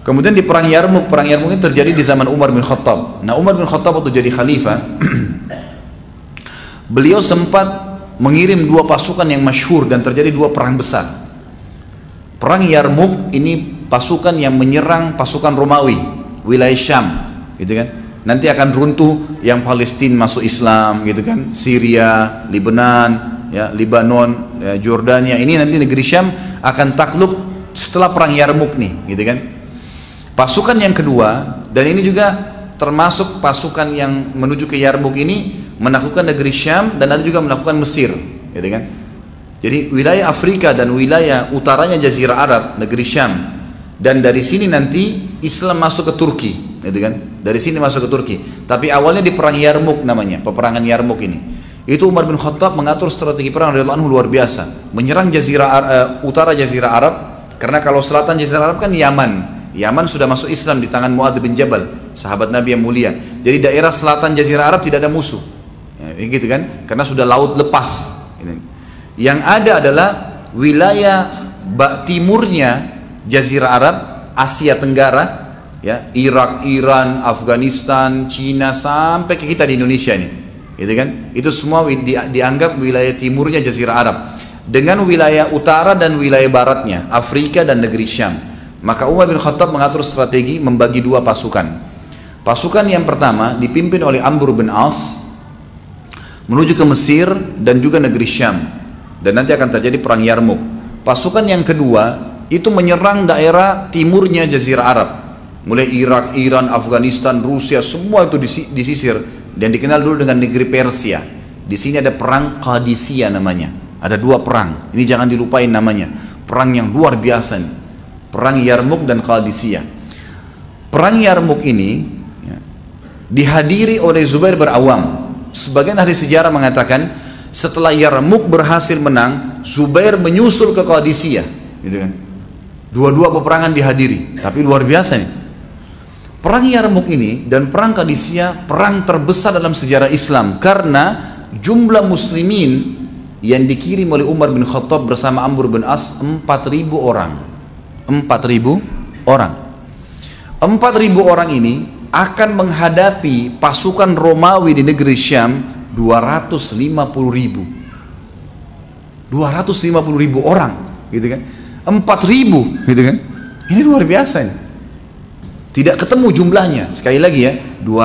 Kemudian di perang Yarmuk ini terjadi di zaman Umar bin Khattab. Nah, Umar bin Khattab waktu jadi khalifah, beliau sempat mengirim dua pasukan yang masyhur dan terjadi dua perang besar. Perang Yarmuk ini pasukan yang menyerang pasukan Romawi, wilayah Syam, gitu kan. Nanti akan runtuh yang Palestina masuk Islam, gitu kan. Syria, Lebanon, ya, Lebanon, ya, Jordania. Ini nanti negeri Syam akan takluk setelah perang Yarmuk nih, gitu kan. Pasukan yang kedua, dan ini juga termasuk pasukan yang menuju ke Yarmuk ini menaklukkan negeri Syam dan ada juga melakukan Mesir, gitu kan. Jadi wilayah Afrika dan wilayah utaranya Jazirah Arab, negeri Syam, dan dari sini nanti Islam masuk ke Turki, gitu kan. Dari sini masuk ke Turki. Tapi awalnya di perang Yarmuk namanya, peperangan Yarmuk ini. Itu Umar bin Khattab mengatur strategi perang radhiyallahu anhu luar biasa, menyerang utara Jazirah Arab, karena kalau selatan Jazirah Arab kan Yaman. Yaman sudah masuk Islam di tangan Muadz bin Jabal, sahabat Nabi yang mulia. Jadi daerah selatan Jazirah Arab tidak ada musuh, ya, gitu kan? Karena sudah laut lepas. Yang ada adalah wilayah timurnya Jazirah Arab, Asia Tenggara, ya, Irak, Iran, Afghanistan, Cina, sampai ke kita di Indonesia ini, gitu kan? Itu semua dianggap wilayah timurnya Jazirah Arab, dengan wilayah utara dan wilayah baratnya Afrika dan negeri Syam. Maka Umar bin Khattab mengatur strategi membagi dua pasukan. Pasukan yang pertama dipimpin oleh Amr bin As menuju ke Mesir dan juga negeri Syam, dan nanti akan terjadi perang Yarmuk. Pasukan yang kedua itu menyerang daerah timurnya Jazirah Arab, mulai Irak, Iran, Afghanistan, Rusia, semua itu disisir, dan dikenal dulu dengan negeri Persia. Di sini ada perang Qadisiyah namanya. Ada dua perang, ini jangan dilupain namanya. Perang yang luar biasa nih. Perang Yarmuk dan Qadisiyah. Perang Yarmuk ini, ya, dihadiri oleh Zubair bin Awam. Sebagian ahli sejarah mengatakan setelah Yarmuk berhasil menang, Zubair menyusul ke Qadisiyah, gitu kan. Dua-dua peperangan dihadiri, tapi luar biasa nih. Perang Yarmuk ini dan perang Qadisiyah perang terbesar dalam sejarah Islam, karena jumlah muslimin yang dikirim oleh Umar bin Khattab bersama Amr bin As 4.000 orang. 4.000 orang. 4.000 orang ini akan menghadapi pasukan Romawi di negeri Syam 250.000 orang, gitu kan. 4.000, gitu kan. Ini luar biasa ini. Tidak ketemu jumlahnya. Sekali lagi ya,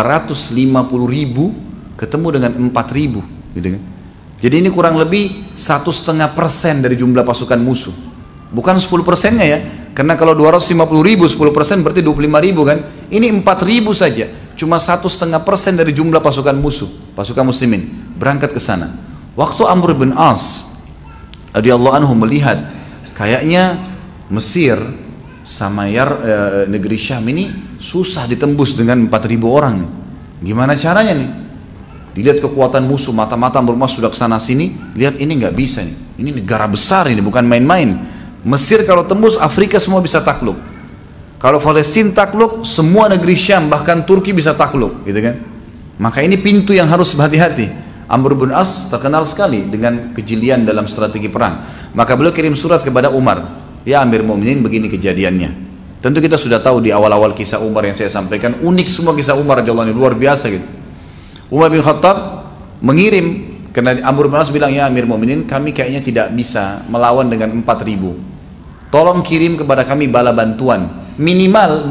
250.000 ketemu dengan 4.000, gitu kan. Jadi ini kurang lebih 1,5% dari jumlah pasukan musuh. Bukan 10%-nya ya. Karena kalau 250.000 10% berarti 25.000 kan. Ini 4.000 saja. Cuma 1,5% dari jumlah pasukan musuh, pasukan muslimin berangkat ke sana. Waktu Amr bin As radhiyallahu anhu melihat kayaknya Mesir sama negeri Syam ini susah ditembus dengan 4.000 orang. Gimana caranya nih? Dilihat kekuatan musuh, mata-mata Amr bin As sudah kesana sini, lihat ini nggak bisa nih. Ini negara besar ini, bukan main-main. Mesir kalau tembus, Afrika semua bisa takluk. Kalau Palestina takluk, semua negeri Syam bahkan Turki bisa takluk, gitu kan. Maka ini pintu yang harus berhati-hati. Amr bin As terkenal sekali dengan kejelian dalam strategi perang. Maka beliau kirim surat kepada Umar, ya Amir Mu'minin, begini kejadiannya. Tentu kita sudah tahu di awal-awal kisah Umar yang saya sampaikan, unik semua kisah Umar radhiyallahu anhu, luar biasa gitu. Umar bin Khattab mengirim, karena Amr bin As bilang, ya Amir Mu'minin, kami kayaknya tidak bisa melawan dengan 4.000. Tolong kirim kepada kami bala bantuan, minimal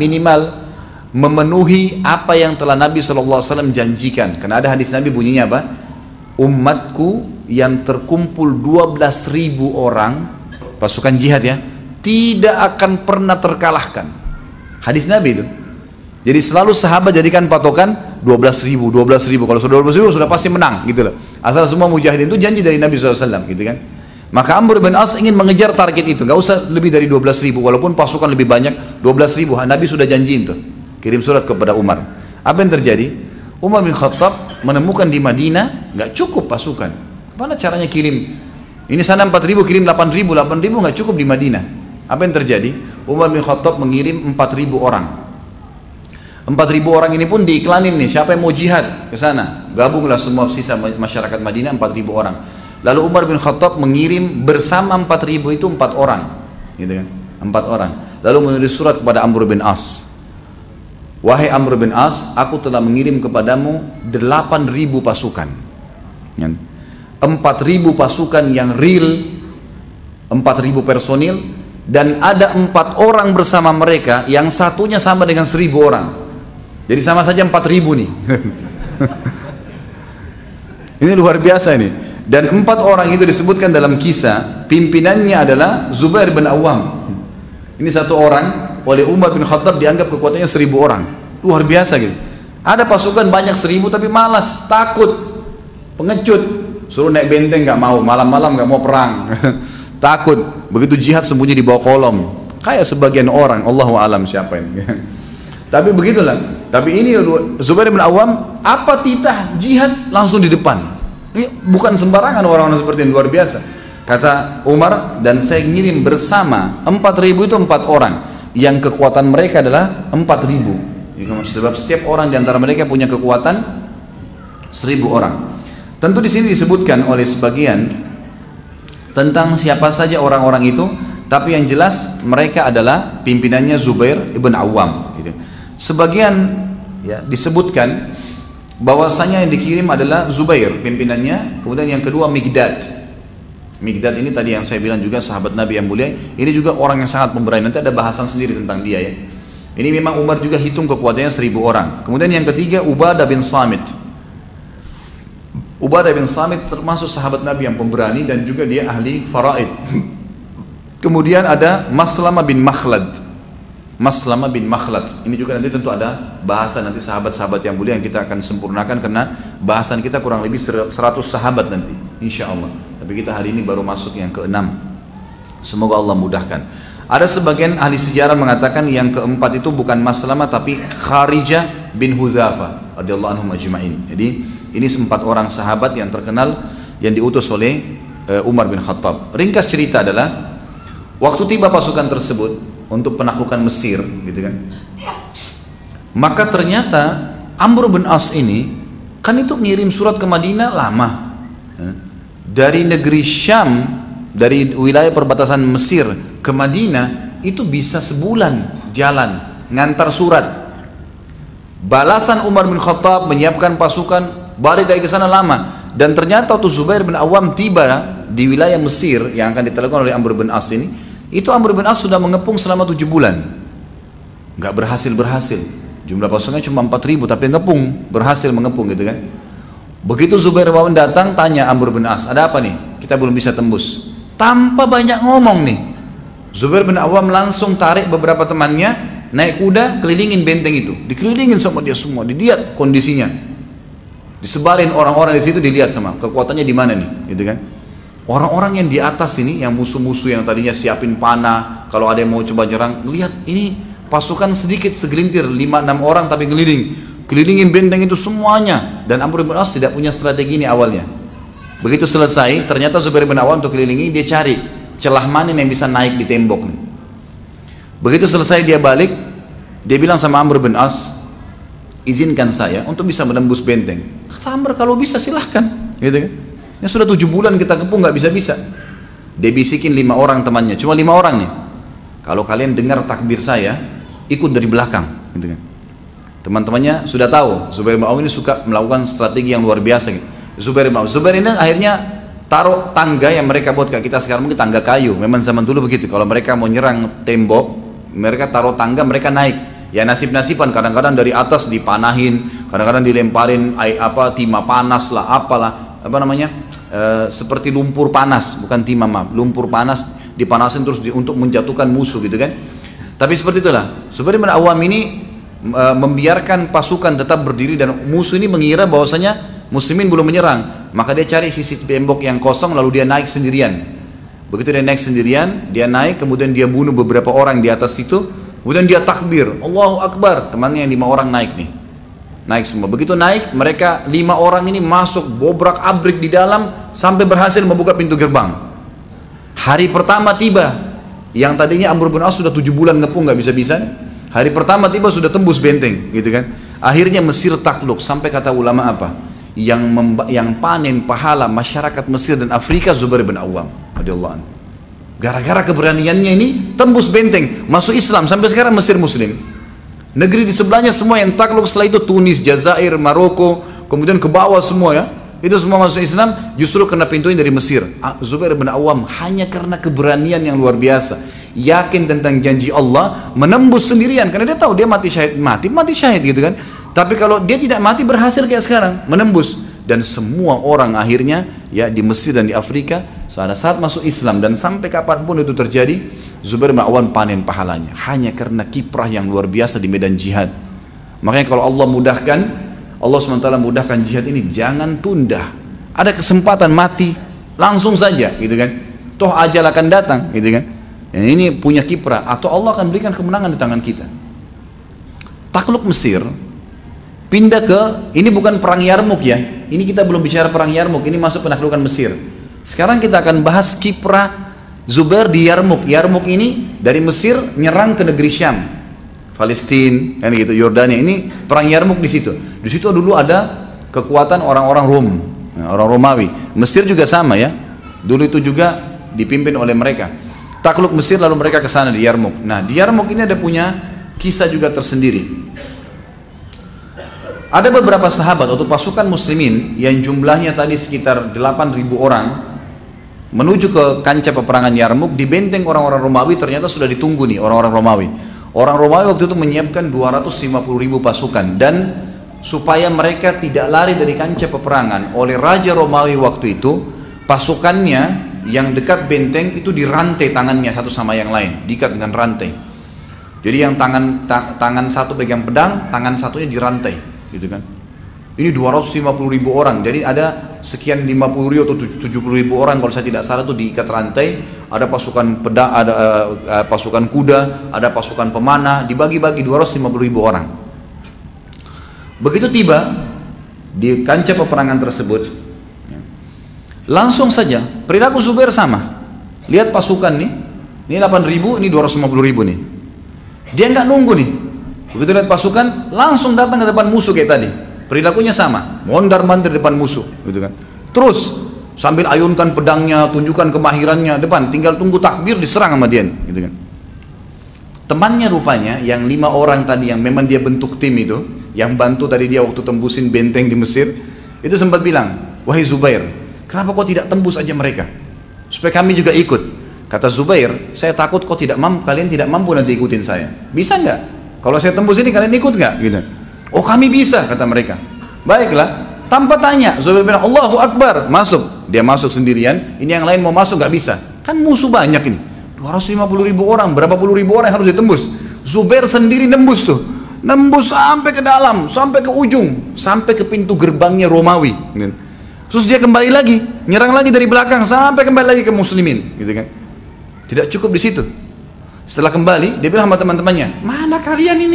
memenuhi apa yang telah Nabi SAW janjikan. Karena ada hadis Nabi bunyinya apa? Umatku yang terkumpul 12.000 orang pasukan jihad ya, tidak akan pernah terkalahkan. Hadis Nabi itu. Jadi selalu sahabat jadikan patokan 12.000. Kalau sudah 12.000 sudah pasti menang, gitu loh. Asal semua mujahidin itu janji dari Nabi SAW, gitu kan. Maka Amr bin As ingin mengejar target itu, nggak usah lebih dari 12.000, walaupun pasukan lebih banyak, 12.000. Nabi sudah janjiin tuh, kirim surat kepada Umar. Apa yang terjadi? Umar bin Khattab menemukan di Madinah nggak cukup pasukan. Mana caranya kirim? Ini sana 4.000, kirim 8.000 nggak cukup di Madinah. Apa yang terjadi? Umar bin Khattab mengirim 4.000 orang. 4.000 orang ini pun diiklanin nih, siapa yang mau jihad ke sana? Gabunglah semua sisa masyarakat Madinah 4.000 orang. Lalu Umar bin Khattab mengirim bersama 4.000 itu 4 orang, gitu kan? 4 orang. lalu menulis surat kepada Amr bin As. Wahai Amr bin As, aku telah mengirim kepadamu 8.000 pasukan. 4.000 pasukan yang real, 4.000 personil, dan ada 4 orang bersama mereka yang satunya sama dengan 1.000 orang. Jadi sama saja 4.000 nih. Ini luar biasa ini. Dan 4 orang itu disebutkan dalam kisah, pimpinannya adalah Zubair bin Awam. Ini satu orang, oleh Umar bin Khattab dianggap kekuatannya 1.000 orang. Luar biasa gitu. Ada pasukan banyak 1.000 tapi malas, takut, pengecut, suruh naik benteng nggak mau, malam-malam nggak mau perang. Takut. Begitu jihad sembunyi di bawah kolom. Kayak sebagian orang, Allahu alam siapa ini. Tapi begitulah. Tapi ini Zubair bin Awam, apa titah jihad langsung di depan. Ini bukan sembarangan orang-orang seperti ini, luar biasa. Kata Umar, dan saya ngirim bersama 4.000 itu 4 orang, yang kekuatan mereka adalah 4.000. Sebab setiap orang di antara mereka punya kekuatan 1.000 orang. Tentu di sini disebutkan oleh sebagian tentang siapa saja orang-orang itu, tapi yang jelas mereka adalah pimpinannya Zubair ibn Awam. Gitu. Sebagian ya, disebutkan bahwasanya yang dikirim adalah Zubair pimpinannya, kemudian yang kedua Migdad. Migdad ini tadi yang saya bilang juga sahabat Nabi yang mulia, ini juga orang yang sangat pemberani. Nanti ada bahasan sendiri tentang dia ya. Ini memang Umar juga hitung kekuatannya 1.000 orang. Kemudian yang ketiga Ubadah bin Samit. Ubadah bin Samit termasuk sahabat Nabi yang pemberani dan juga dia ahli faraid. Kemudian ada Maslamah bin Makhlad. Maslamah bin Makhlad. Ini juga nanti tentu ada bahasan nanti sahabat-sahabat yang mulia yang kita akan sempurnakan karena bahasan kita kurang lebih 100 sahabat nanti, insya Allah. Tapi kita hari ini baru masuk yang ke-6. Semoga Allah mudahkan. Ada sebagian ahli sejarah mengatakan yang keempat itu bukan Maslamah tapi Kharijah bin Hudzafa radhiyallahu anhum ajma'in. Jadi ini 4 orang sahabat yang terkenal yang diutus oleh Umar bin Khattab. Ringkas cerita adalah waktu tiba pasukan tersebut untuk penaklukan Mesir, gitu kan. Maka ternyata Amr bin As ini kan itu ngirim surat ke Madinah lama. Dari negeri Syam, dari wilayah perbatasan Mesir ke Madinah itu bisa sebulan jalan ngantar surat. Balasan Umar bin Khattab menyiapkan pasukan balik dari ke sana lama, dan ternyata waktu Zubair bin Awam tiba di wilayah Mesir yang akan ditelepon oleh Amr bin As ini, itu Amr bin As sudah mengepung selama 7 bulan, nggak berhasil. Jumlah pasukannya cuma 4.000 tapi berhasil mengepung gitu kan. Begitu Zubair bin Awam datang, tanya Amr bin As, ada apa nih? Kita belum bisa tembus. Tanpa banyak ngomong nih, Zubair bin Awam langsung tarik beberapa temannya, naik kuda, kelilingin benteng itu. Dikelilingin sama dia semua, dilihat kondisinya. Disebarin orang-orang di situ, dilihat sama kekuatannya di mana nih, gitu kan. Orang-orang yang di atas ini, yang musuh-musuh yang tadinya siapin panah, kalau ada yang mau coba nyerang, lihat ini pasukan sedikit, segelintir, 5-6 orang tapi kelilingin benteng itu semuanya. Dan Amr bin As tidak punya strategi ini awalnya. Begitu selesai, ternyata Zubair bin Awam untuk kelilingi, dia cari celah mana yang bisa naik di tembok. Begitu selesai dia balik, dia bilang sama Amr bin As, izinkan saya untuk bisa menembus benteng. Kata Amr, kalau bisa silahkan, gitu kan. Ya sudah 7 bulan kita kepung nggak bisa-bisa. Dia bisikin 5 orang temannya, cuma 5 orang nih. Kalau kalian dengar takbir saya, ikut dari belakang, gitu kan. Teman-temannya sudah tahu Zubair bin Awam ini suka melakukan strategi yang luar biasa gitu. Zubair ini akhirnya taruh tangga yang mereka buat kayak kita sekarang, mungkin tangga kayu. Memang zaman dulu begitu, kalau mereka mau nyerang tembok, mereka taruh tangga, mereka naik. Ya nasib-nasiban, kadang-kadang dari atas dipanahin, kadang-kadang dilemparin timah panas lah, seperti lumpur panas, bukan timah, lumpur panas dipanasin terus untuk menjatuhkan musuh gitu kan. Tapi seperti itulah Zubair bin Awam ini membiarkan pasukan tetap berdiri, dan musuh ini mengira bahwasanya muslimin belum menyerang, maka dia cari sisi tembok yang kosong, lalu dia naik sendirian. Begitu dia naik sendirian, dia naik, kemudian dia bunuh beberapa orang di atas situ, kemudian dia takbir, Allahu Akbar. Temannya yang 5 orang naik nih, naik semua. Begitu naik, mereka 5 orang ini masuk bobrak-abrik di dalam sampai berhasil membuka pintu gerbang. Hari pertama tiba, yang tadinya Amr bin As sudah 7 bulan ngepung nggak bisa-bisa, hari pertama tiba sudah tembus benteng, gitu kan. Akhirnya Mesir takluk. Sampai kata ulama apa? Yang panen pahala masyarakat Mesir dan Afrika Zubair bin Awam radhiyallahu anhu. Gara-gara keberaniannya ini tembus benteng, masuk Islam, sampai sekarang Mesir muslim. Negeri di sebelahnya semua yang takluk setelah itu Tunis, Jazair, Maroko, kemudian ke bawah semua ya. Itu semua masuk Islam justru kena pintunya dari Mesir. Zubair bin Awam hanya karena keberanian yang luar biasa, yakin tentang janji Allah, menembus sendirian karena dia tahu dia mati syahid gitu kan. Tapi kalau dia tidak mati berhasil kayak sekarang, menembus. Dan semua orang akhirnya ya di Mesir dan di Afrika pada saat masuk Islam dan sampai kapanpun itu terjadi, Zubair bin Awam panen pahalanya hanya karena kiprah yang luar biasa di medan jihad. Makanya kalau Allah mudahkan, Allah SWT mudahkan jihad ini, jangan tunda. Ada kesempatan mati langsung saja gitu kan, toh ajal akan datang gitu kan. Yang ini punya kiprah, atau Allah akan berikan kemenangan di tangan kita. Takluk Mesir, pindah ke, ini bukan perang Yarmuk ya, ini kita belum bicara perang Yarmuk, ini masuk penaklukan Mesir. Sekarang kita akan bahas kiprah Zubair di Yarmuk. Yarmuk ini dari Mesir nyerang ke negeri Syam, Palestina, kan gitu, Yordania. Ini perang Yarmuk di situ. Di situ dulu ada kekuatan orang-orang Rom, orang Romawi. Mesir juga sama ya. Dulu itu juga dipimpin oleh mereka. Takluk Mesir lalu mereka ke sana di Yarmuk. Nah, di Yarmuk ini ada punya kisah juga tersendiri. Ada beberapa sahabat atau pasukan muslimin yang jumlahnya tadi sekitar 8.000 orang menuju ke kancah peperangan Yarmuk. Di benteng orang-orang Romawi ternyata sudah ditunggu nih orang-orang Romawi. Orang Romawi waktu itu menyiapkan 250.000 pasukan, dan supaya mereka tidak lari dari kancah peperangan oleh Raja Romawi waktu itu, pasukannya yang dekat benteng itu dirantai tangannya satu sama yang lain, diikat dengan rantai. Jadi yang tangan satu pegang pedang, tangan satunya dirantai, gitu kan. Ini 250.000 orang, jadi ada sekian 50.000 atau 70.000 orang kalau saya tidak salah itu diikat rantai. Ada pasukan pedang, ada pasukan kuda, ada pasukan pemanah, dibagi-bagi 250.000 orang. Begitu tiba di kancah peperangan tersebut, langsung saja perilaku Zubair sama. Lihat pasukan nih, ini 8.000, ini 250.000 nih. Dia nggak nunggu nih. Begitu lihat pasukan, langsung datang ke depan musuh kayak tadi. Perilakunya sama, mondar-mandir depan musuh, gitu kan. Terus sambil ayunkan pedangnya, tunjukkan kemahirannya depan, tinggal tunggu takbir diserang sama dia, gitu kan. Temannya rupanya yang 5 orang tadi yang memang dia bentuk tim itu, yang bantu tadi dia waktu tembusin benteng di Mesir, itu sempat bilang, wahai Zubair, kenapa kau tidak tembus aja mereka, supaya kami juga ikut. Kata Zubair, saya takut kalian tidak mampu nanti ikutin saya. Bisa nggak? Kalau saya tembus ini kalian ikut nggak? Gitu. Oh kami bisa, kata mereka. Baiklah, tanpa tanya Zubair bilang Allahu Akbar, masuk. Dia masuk sendirian, ini yang lain mau masuk nggak bisa. Kan musuh banyak ini, 250.000 orang, berapa puluh ribu orang yang harus ditembus. Zubair sendiri nembus tuh, nembus sampai ke dalam, sampai ke ujung, sampai ke pintu gerbangnya Romawi. Terus dia kembali lagi, nyerang lagi dari belakang, sampai kembali lagi ke muslimin, gitu kan. Tidak cukup di situ. Setelah kembali, dia bilang sama teman-temannya, mana kalian ini?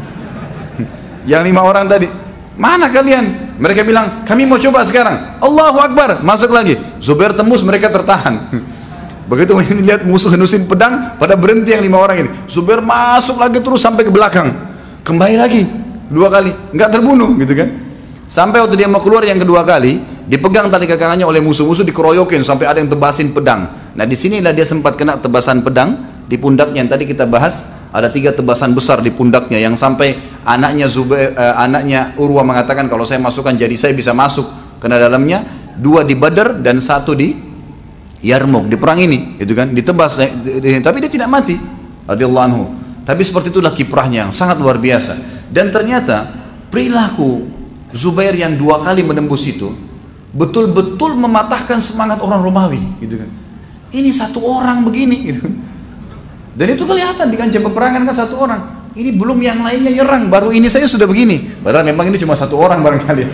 Yang 5 orang tadi, mana kalian? Mereka bilang, kami mau coba sekarang. Allahu Akbar, masuk lagi. Zubair tembus, mereka tertahan. Begitu lihat musuh henusin pedang, pada berhenti yang 5 orang ini. Zubair masuk lagi terus sampai ke belakang, kembali lagi 2 kali, nggak terbunuh, gitu kan. Sampai waktu dia mau keluar yang kedua kali, dipegang tali kakangannya oleh musuh-musuh, dikeroyokin sampai ada yang tebasin pedang. Nah disinilah dia sempat kena tebasan pedang di pundaknya yang tadi kita bahas. Ada 3 tebasan besar di pundaknya yang sampai anaknya anaknya Urwa mengatakan kalau saya masukkan jadi saya bisa masuk kena dalamnya. 2 di Badar dan 1 di Yarmuk, di perang ini, gitu kan, ditebas, tapi dia tidak mati, radhiyallahu anhu. Tapi seperti itulah kiprahnya yang sangat luar biasa. Dan ternyata perilaku Zubair yang 2 kali menembus itu betul-betul mematahkan semangat orang Romawi, gitu kan. Ini 1 orang begini, gitu. Dan itu kelihatan di kancah peperangan kan 1 orang. Ini belum yang lainnya nyerang, baru ini saya sudah begini. Padahal memang ini cuma 1 orang barangkali.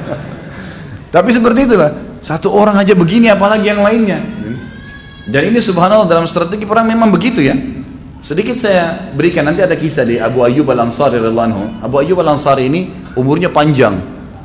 Tapi seperti itulah, 1 orang aja begini, apalagi yang lainnya. Dan ini subhanallah dalam strategi perang memang begitu ya. Sedikit saya berikan, nanti ada kisah di Abu Ayyub Al-Ansari radhiyallahu anhu. Abu Ayyub Al-Ansari ini umurnya panjang.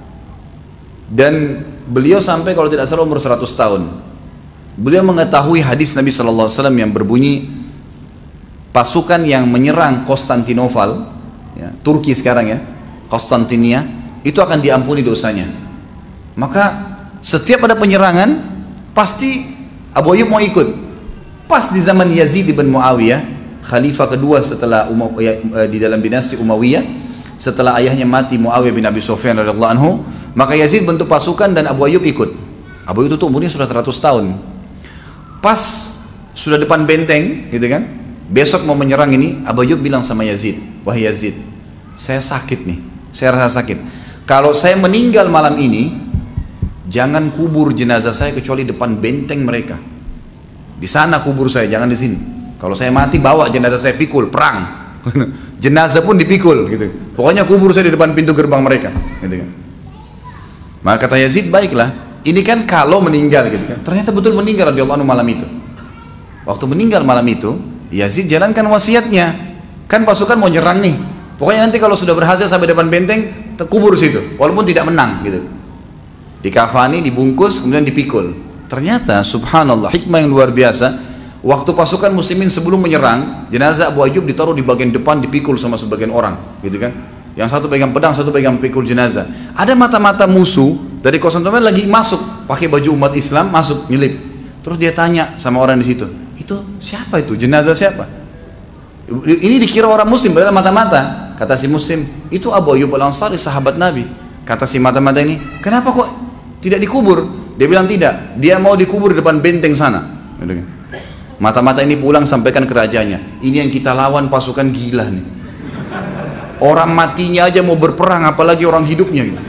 Dan beliau sampai kalau tidak salah umur 100 tahun. Beliau mengetahui hadis Nabi SAW yang berbunyi, pasukan yang menyerang Konstantinopel, ya, Turki sekarang ya, Konstantinia, itu akan diampuni dosanya. Maka setiap ada penyerangan, pasti Abu Ayyub mau ikut. Pas di zaman Yazid bin Muawiyah, khalifah kedua setelah di dalam dinasti Umayyah, setelah ayahnya mati Muawiyah bin Abi Sufyan radhiyallahu anhu, maka Yazid bentuk pasukan dan Abu Ayyub ikut. Abu Ayyub itu umurnya sudah 100 tahun. Pas sudah depan benteng, gitu kan? Besok mau menyerang ini, Abu Ayyub bilang sama Yazid, "Wahai Yazid, saya sakit nih, saya rasa sakit. Kalau saya meninggal malam ini, jangan kubur jenazah saya kecuali depan benteng mereka. Di sana kubur saya, jangan di sini. Kalau saya mati, bawa jenazah saya, pikul, perang. Jenazah pun dipikul, gitu. Pokoknya kubur saya di depan pintu gerbang mereka." Gitu kan? Maka kata Yazid, baiklah. Ini kan kalau meninggal, gitu kan? Ternyata betul meninggal radhiyallahu anhu malam itu. Waktu meninggal malam itu, Yazid jalankan wasiatnya. Kan pasukan mau nyerang nih. Pokoknya nanti kalau sudah berhasil sampai depan benteng, kubur situ, walaupun tidak menang, gitu. Dikafani, dibungkus, kemudian dipikul. Ternyata, subhanallah, hikmah yang luar biasa. Waktu pasukan muslimin sebelum menyerang, jenazah Abu Ayyub ditaruh di bagian depan, dipikul sama sebagian orang, gitu kan? Yang satu pegang pedang, satu pegang pikul jenazah. Ada mata-mata musuh dari Konstantinopel lagi masuk, pakai baju umat Islam, masuk, nyelip. Terus dia tanya sama orang di situ, "Itu siapa itu? Jenazah siapa?" Ini dikira orang muslim, padahal mata-mata. Kata si muslim, "Itu Abu Ayyub al-Ansari, sahabat Nabi." Kata si mata-mata ini, "Kenapa kok tidak dikubur?" Dia bilang tidak, dia mau dikubur di depan benteng sana. Mata-mata ini pulang sampaikan ke rajanya, "Ini yang kita lawan pasukan gila nih. Orang matinya aja mau berperang, apalagi orang hidupnya." Gitu.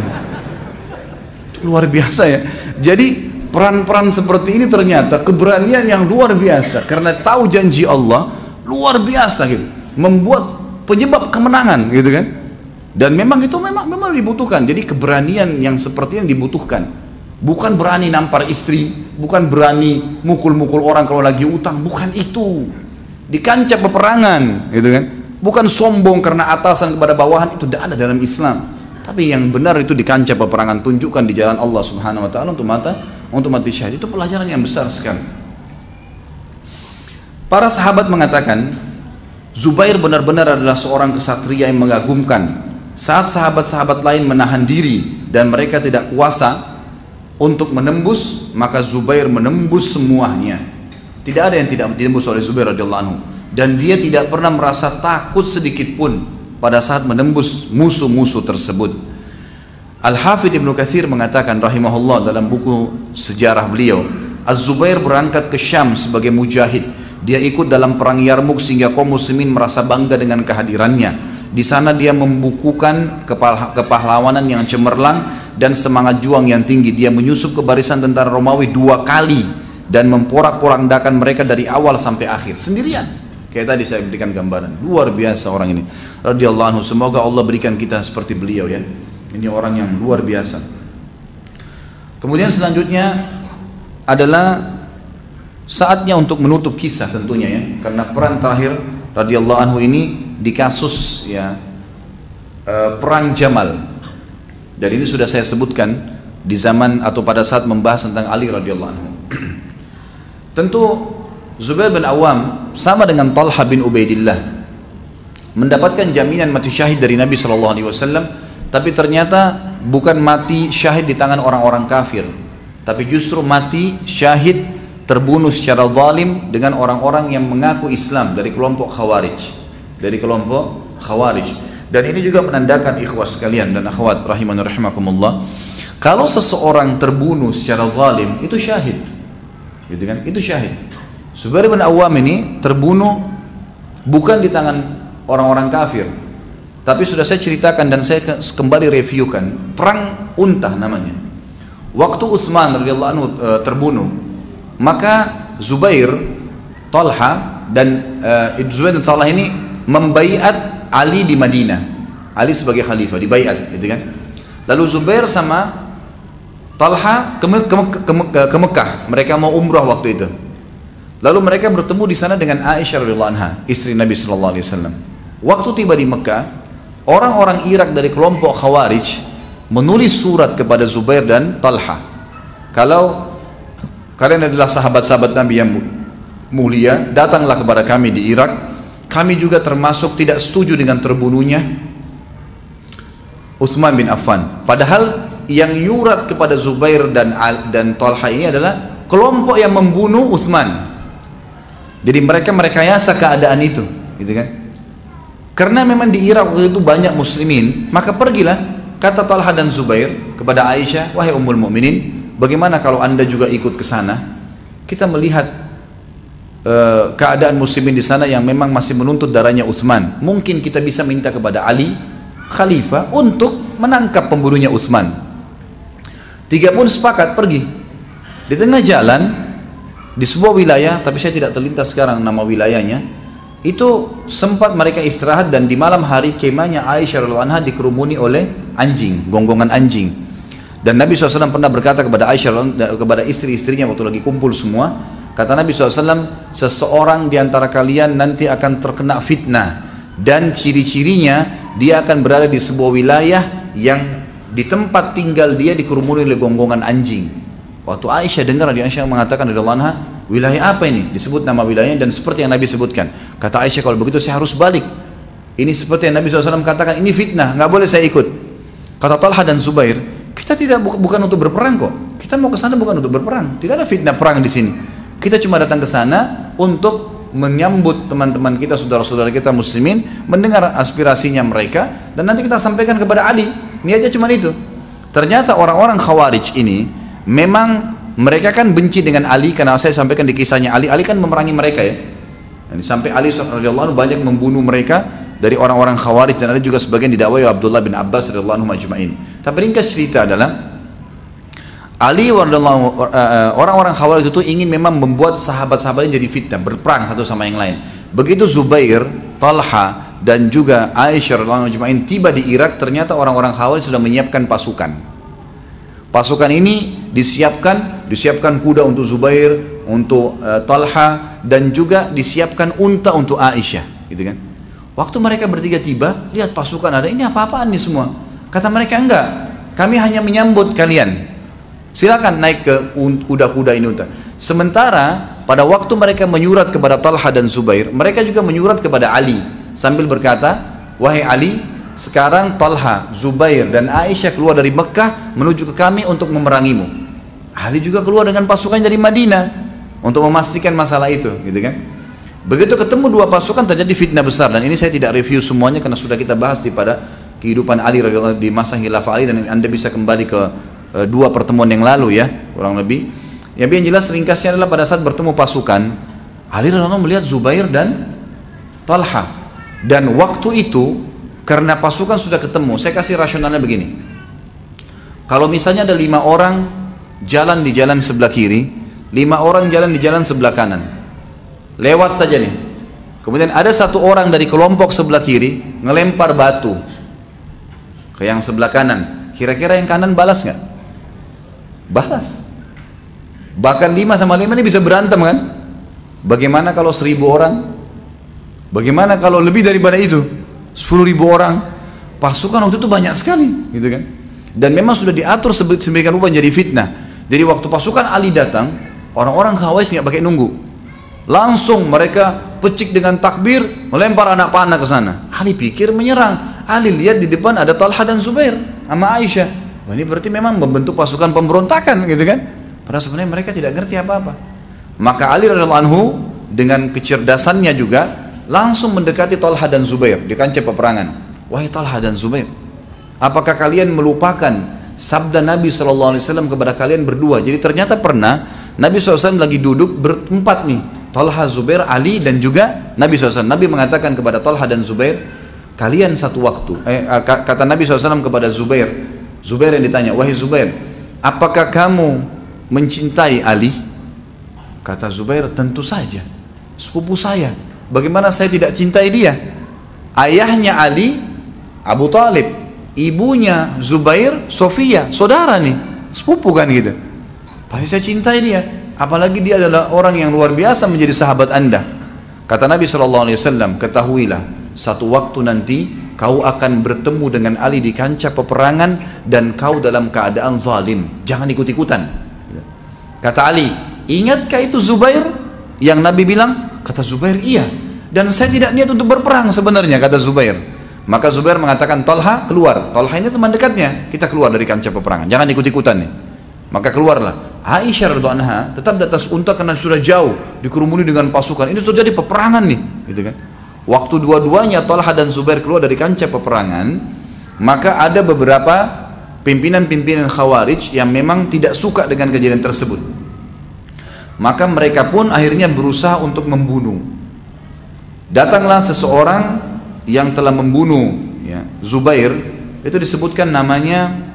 Luar biasa ya. Jadi peran-peran seperti ini ternyata keberanian yang luar biasa, karena tahu janji Allah luar biasa gitu, membuat penyebab kemenangan, gitu kan. Dan memang itu memang dibutuhkan. Jadi keberanian yang seperti yang dibutuhkan, bukan berani nampar istri, bukan berani mukul-mukul orang kalau lagi utang, bukan itu. Di kancah peperangan, gitu kan. Bukan sombong karena atasan kepada bawahan, itu tidak ada dalam Islam. Tapi yang benar itu di kancah peperangan, tunjukkan di jalan Allah Subhanahu wa taala untuk mati syahid. Itu pelajaran yang besar sekali. Para sahabat mengatakan, Zubair benar-benar adalah seorang kesatria yang mengagumkan. Saat sahabat-sahabat lain menahan diri dan mereka tidak kuasa untuk menembus, maka Zubair menembus semuanya. Tidak ada yang tidak ditembus oleh Zubair radhiyallahu anhu. Dan dia tidak pernah merasa takut sedikit pun pada saat menembus musuh-musuh tersebut. Al-Hafidh Ibnu Katsir mengatakan rahimahullah dalam buku sejarah beliau, Az-Zubair berangkat ke Syam sebagai mujahid. Dia ikut dalam perang Yarmuk sehingga kaum muslimin merasa bangga dengan kehadirannya. Di sana dia membukukan kepahlawanan yang cemerlang dan semangat juang yang tinggi. Dia menyusup ke barisan tentara Romawi 2 kali dan memporak-porandakan mereka dari awal sampai akhir sendirian. Kayak tadi saya berikan gambaran, luar biasa orang ini radhiyallahu anhu. Semoga Allah berikan kita seperti beliau ya. Ini orang yang luar biasa. Kemudian selanjutnya adalah saatnya untuk menutup kisah tentunya ya, karena peran terakhir radhiyallahu anhu ini di kasus ya perang Jamal. Dan ini sudah saya sebutkan di zaman atau pada saat membahas tentang Ali radhiyallahu anhu. Tentu Zubair bin Awam sama dengan Talha bin Ubaidillah mendapatkan jaminan mati syahid dari Nabi SAW, tapi ternyata bukan mati syahid di tangan orang-orang kafir, tapi justru mati syahid terbunuh secara zalim dengan orang-orang yang mengaku Islam dari kelompok Khawarij. Dan ini juga menandakan ikhwah sekalian dan akhwat rahimani rahimakumullah, kalau seseorang terbunuh secara zalim itu syahid, gitu kan? Itu syahid. Zubair bin Awam ini terbunuh bukan di tangan orang-orang kafir, tapi sudah saya ceritakan dan saya kembali reviewkan, perang Untah namanya. Waktu Utsman radhiyallahu anhu terbunuh, maka Zubair, Talha dan Zubair dan Talha ini membaiat Ali di Madinah. Ali sebagai khalifah dibaiat, gitu kan? Lalu Zubair sama Talha ke Mekah, mereka mau umrah waktu itu. Lalu mereka bertemu di sana dengan Aisyah radhiyallahu anha, istri Nabi sallallahu alaihi wasallam. Waktu tiba di Mekah, orang-orang Irak dari kelompok Khawarij menulis surat kepada Zubair dan Talha. Kalau kalian adalah sahabat-sahabat Nabi yang mulia, datanglah kepada kami di Irak. Kami juga termasuk tidak setuju dengan terbunuhnya Utsman bin Affan. Padahal yang nyurat kepada Zubair dan Talha ini adalah kelompok yang membunuh Utsman. Jadi mereka merekayasa keadaan itu, gitu kan? Karena memang di Irak waktu itu banyak muslimin, maka pergilah kata Talha dan Zubair kepada Aisyah, wahai Ummul Mukminin, bagaimana kalau anda juga ikut ke sana? Kita melihat keadaan muslimin di sana yang memang masih menuntut darahnya Utsman. Mungkin kita bisa minta kepada Ali Khalifah untuk menangkap pembunuhnya Utsman. Tiga pun sepakat pergi. Di tengah jalan di sebuah wilayah, tapi saya tidak terlintas sekarang nama wilayahnya, itu sempat mereka istirahat dan di malam hari kemahnya Aisyah radhiyallahu anha dikerumuni oleh anjing, gonggongan anjing. Dan Nabi SAW pernah berkata kepada Aisyah, kepada istri-istrinya waktu lagi kumpul semua, kata Nabi SAW, seseorang di antara kalian nanti akan terkena fitnah dan ciri-cirinya dia akan berada di sebuah wilayah yang di tempat tinggal dia dikerumuni oleh gonggongan anjing. Waktu Aisyah dengar, Aisyah mengatakan radhiyallahu anha, wilayah apa ini? Disebut nama wilayahnya dan seperti yang Nabi sebutkan. Kata Aisyah, kalau begitu saya harus balik. Ini seperti yang Nabi SAW katakan, ini fitnah, nggak boleh saya ikut. Kata Talha dan Zubair, kita tidak bukan untuk berperang kok. Kita mau ke sana bukan untuk berperang. Tidak ada fitnah perang di sini. Kita cuma datang ke sana untuk menyambut teman-teman kita, saudara-saudara kita muslimin, mendengar aspirasinya mereka, dan nanti kita sampaikan kepada Ali. Niatnya cuma itu. Ternyata orang-orang Khawarij ini memang mereka kan benci dengan Ali, karena saya sampaikan di kisahnya Ali kan memerangi mereka ya. Dan sampai Ali radhiyallahu anhu banyak membunuh mereka dari orang-orang Khawarij, dan ada juga sebagian didakwai Abdullah bin Abbas radhiyallahu anhu majma'in. Tapi ringkas cerita adalah Ali orang-orang Khawarij itu ingin memang membuat sahabat-sahabatnya jadi fitnah, berperang satu sama yang lain. Begitu Zubair, Talha dan juga Aisyah radhiyallahu anha majma'in tiba di Irak, ternyata orang-orang Khawarij sudah menyiapkan pasukan. Pasukan ini disiapkan kuda untuk Zubair, untuk Talha, dan juga disiapkan unta untuk Aisyah, gitu kan? Waktu mereka bertiga tiba, lihat pasukan ada, ini apa-apaan nih semua? Kata mereka, enggak, kami hanya menyambut kalian. Silakan naik ke kuda-kuda ini unta. Sementara pada waktu mereka menyurat kepada Talha dan Zubair, mereka juga menyurat kepada Ali sambil berkata, wahai Ali, sekarang Talha, Zubair dan Aisyah keluar dari Mekah menuju ke kami untuk memerangimu. Ali juga keluar dengan pasukan dari Madinah untuk memastikan masalah itu, gitu kan? Begitu ketemu dua pasukan terjadi fitnah besar, dan ini saya tidak review semuanya karena sudah kita bahas pada kehidupan Ali radhiyallahu anhu di masa khilafah Ali, dan Anda bisa kembali ke dua pertemuan yang lalu ya, kurang lebih. Yang jelas ringkasnya adalah pada saat bertemu pasukan, Ali radhiyallahu anhu melihat Zubair dan Talha, dan waktu itu karena pasukan sudah ketemu, saya kasih rasionalnya begini. Kalau misalnya ada 5 orang jalan di jalan sebelah kiri, 5 orang jalan di jalan sebelah kanan, lewat saja nih. Kemudian ada satu orang dari kelompok sebelah kiri ngelempar batu ke yang sebelah kanan. Kira-kira yang kanan balas nggak? Balas. Bahkan 5 sama 5 ini bisa berantem kan? Bagaimana kalau 1000 orang? Bagaimana kalau lebih daripada itu? 10.000 orang. Pasukan waktu itu banyak sekali, gitu kan? Dan memang sudah diatur sedemikian rupa jadi fitnah. Jadi waktu pasukan Ali datang, orang-orang Khawarij nggak pakai nunggu, langsung mereka pecik dengan takbir, melempar anak panah ke sana. Ali pikir menyerang. Ali lihat di depan ada Talha dan Zubair sama Aisyah. Wah, ini berarti memang membentuk pasukan pemberontakan, gitu kan? Padahal sebenarnya mereka tidak ngerti apa-apa. Maka Ali radhiyallahu anhu dengan kecerdasannya juga langsung mendekati Talha dan Zubair di kancah peperangan. Wahai Talha dan Zubair, apakah kalian melupakan sabda Nabi SAW kepada kalian berdua? Jadi ternyata pernah Nabi SAW lagi duduk berempat nih, Talha, Zubair, Ali, dan juga Nabi SAW. Nabi mengatakan kepada Talha dan Zubair, kalian satu waktu, kata Nabi SAW kepada Zubair, Zubair yang ditanya, wahai Zubair, apakah kamu mencintai Ali? Kata Zubair, tentu saja, sepupu saya. Bagaimana saya tidak cintai dia? Ayahnya Ali, Abu Talib, ibunya Zubair, Sofia, saudara nih, sepupu kan gitu. Pasti saya cintai dia. Apalagi dia adalah orang yang luar biasa menjadi sahabat Anda. Kata Nabi SAW, ketahuilah, satu waktu nanti kau akan bertemu dengan Ali di kancah peperangan dan kau dalam keadaan zalim. Jangan ikut-ikutan. Kata Ali, ingatkah itu Zubair yang Nabi bilang? Kata Zubair, iya. Dan saya tidak niat untuk berperang sebenarnya, kata Zubair. Maka Zubair mengatakan, Talha keluar. Talha ini teman dekatnya, kita keluar dari kancah peperangan, jangan ikut-ikutan nih. Maka keluarlah. Aisyah radhiyallahu anha tetap di atas unta karena sudah jauh dikerumuni dengan pasukan. Ini terjadi peperangan nih, gitu kan. Waktu dua-duanya Talha dan Zubair keluar dari kancah peperangan, maka ada beberapa pimpinan-pimpinan Khawarij yang memang tidak suka dengan kejadian tersebut. Maka mereka pun akhirnya berusaha untuk membunuh. Datanglah seseorang yang telah membunuh ya, Zubair, itu disebutkan namanya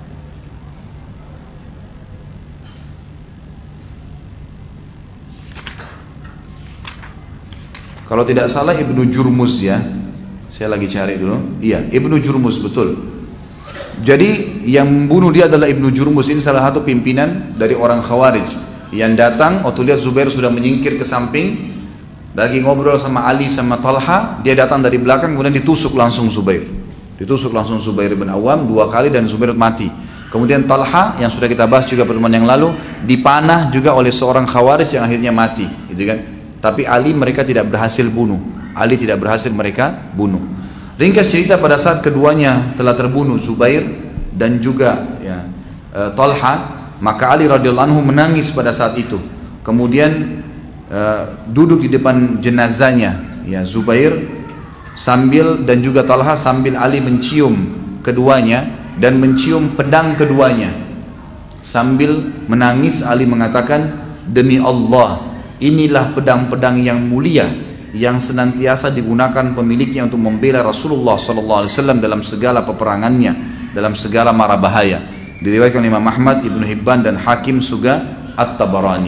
kalau tidak salah Ibnu Jurmuz ya. Saya lagi cari dulu. Iya, Ibnu Jurmuz betul. Jadi yang membunuh dia adalah Ibnu Jurmuz. Ini salah satu pimpinan dari orang Khawarij yang datang waktu lihat Zubair sudah menyingkir ke samping, lagi ngobrol sama Ali sama Talha, dia datang dari belakang kemudian ditusuk langsung Zubair. Ditusuk langsung Zubair bin Awam 2 kali dan Zubair mati. Kemudian Talha yang sudah kita bahas juga pertemuan yang lalu dipanah juga oleh seorang Khawarij yang akhirnya mati, gitu kan. Tapi Ali mereka tidak berhasil bunuh. Ali tidak berhasil mereka bunuh. Ringkas cerita, pada saat keduanya telah terbunuh, Zubair dan juga ya, Talha, maka Ali radhiyallahu anhu menangis pada saat itu. Kemudian duduk di depan jenazahnya ya Zubair sambil dan juga Talha sambil Ali mencium keduanya dan mencium pedang keduanya. Sambil menangis Ali mengatakan, demi Allah, inilah pedang-pedang yang mulia yang senantiasa digunakan pemiliknya untuk membela Rasulullah SAW dalam segala peperangannya, dalam segala mara bahaya. Diriwayatkan oleh Imam Ahmad, Ibnu Hibban dan Hakim juga At-Tabarani.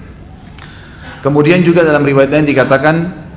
Kemudian juga dalam riwayat lain dikatakan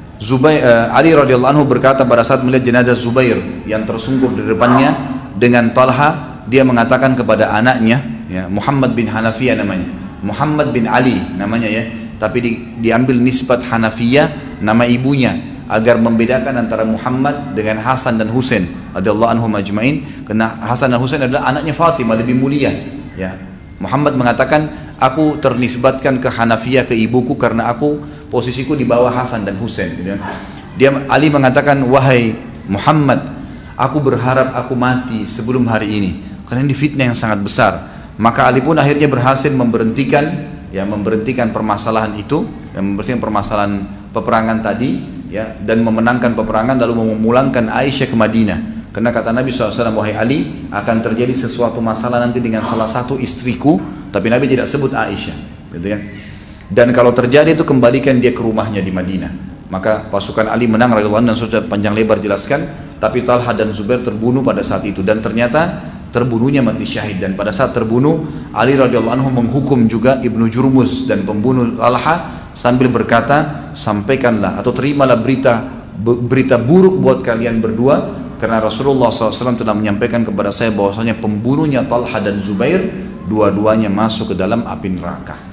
Ali radhiyallahu anhu berkata pada saat melihat jenazah Zubair yang tersungkur di depannya dengan Talha, dia mengatakan kepada anaknya ya, Muhammad bin Hanafiyah namanya, Muhammad bin Ali namanya ya, tapi diambil nisbat Hanafiyah nama ibunya agar membedakan antara Muhammad dengan Hasan dan Husain radhiyallahu anhum ajmain, karena Hasan dan Husain adalah anaknya Fatimah, lebih mulia ya. Muhammad mengatakan, aku ternisbatkan ke Hanafiyah, ke ibuku, karena aku posisiku di bawah Hasan dan Husain gitu. Dia Ali mengatakan, wahai Muhammad, aku berharap aku mati sebelum hari ini karena ini fitnah yang sangat besar. Maka Ali pun akhirnya berhasil memberhentikan permasalahan itu, yang memberhentikan permasalahan peperangan tadi ya, dan memenangkan peperangan, lalu memulangkan Aisyah ke Madinah. Karena kata Nabi SAW, wahai Ali, akan terjadi sesuatu masalah nanti dengan salah satu istriku, tapi Nabi tidak sebut Aisyah, gitu ya. Dan kalau terjadi itu kembalikan dia ke rumahnya di Madinah. Maka pasukan Ali menang radhiyallahu anhu, dan sudah panjang lebar jelaskan. Tapi Talha dan Zubair terbunuh pada saat itu, dan ternyata terbunuhnya mati syahid. Dan pada saat terbunuh, Ali radhiyallahu anhu menghukum juga Ibnu Jurmuz dan pembunuh Talha sambil berkata, sampaikanlah atau terimalah berita buruk buat kalian berdua, karena Rasulullah SAW telah menyampaikan kepada saya bahwasanya pembunuhnya Talha dan Zubair dua-duanya masuk ke dalam api neraka.